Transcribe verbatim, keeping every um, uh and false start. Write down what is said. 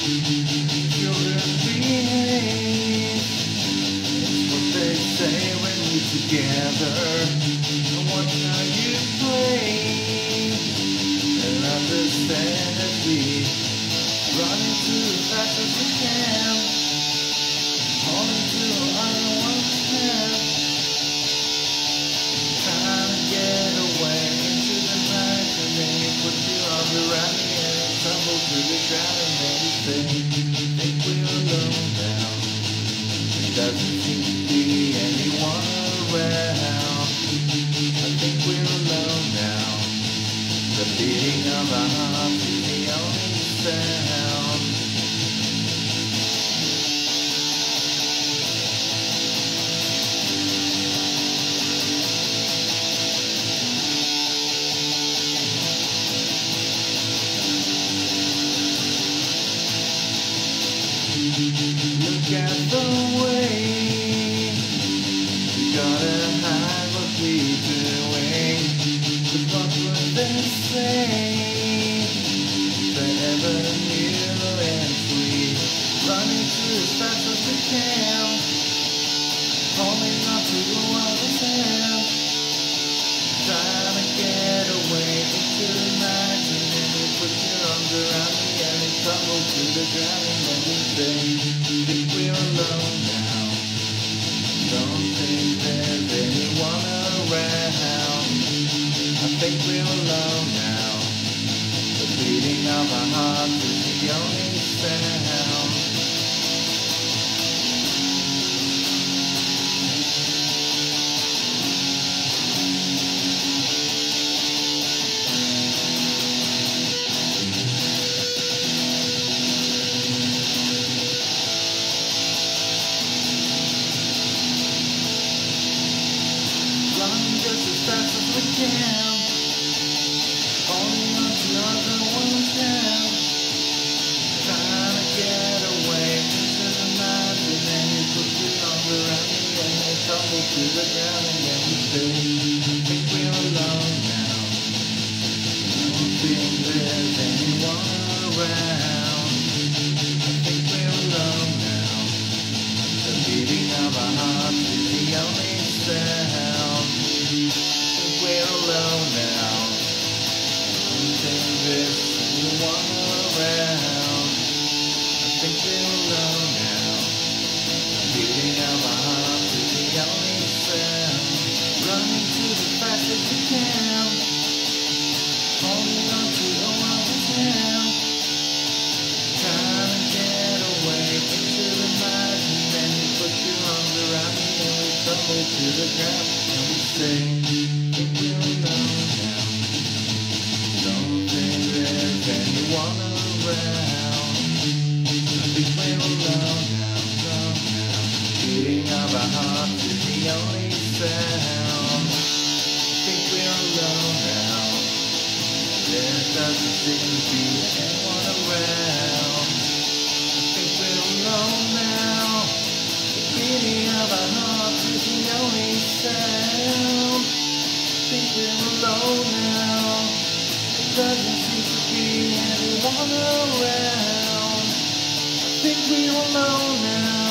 Children behave, it's what they say when we're together. And watch how you play, and understand that we run into as fast as we can, all into other one's hand, trying to get away into the night, and then you put your arms around me and you tumble to the ground, and then you say, think we're alone now. There doesn't seem to be anyone around. I think we're alone now. The beating of our hearts is the only sound. Look at the way we gotta hide what we're doing. But what would they say? Forever new and sweet, running through as fast as we can, holding on to other's hand, trying to get away into the night, and then you put your arms around me and you tumble to the ground, and then you say, think we're alone now. Don't think there's anyone around. I think we're alone now. The beating of our hearts is the only sound. Running just as fast as we can, holding on to other one's hand, trying to get away into the night, and then you put your arms around me and they tumble to the ground, and then you say, I think we're alone now. I don't think there's anyone around. I think we're alone now. The beating of our hearts is the only sound. We're alone now. I think there's anyone around. I think we're alone now. The beating of our hearts is the only sound. Running to the fast as we can, holding on to the one's hand, trying to get away into the night, and then you put your arms around me and we tumble to the ground, and we say, think we're alone now. Don't think there's anyone around. I think we're alone now, alone now. Beating of our hearts is the only sound. I think we're alone now. There doesn't seem to be anyone around. I think we're alone now. The beating of our hearts is the only sound. I think we're alone now. There doesn't seem to be anyone around. I think we're alone now.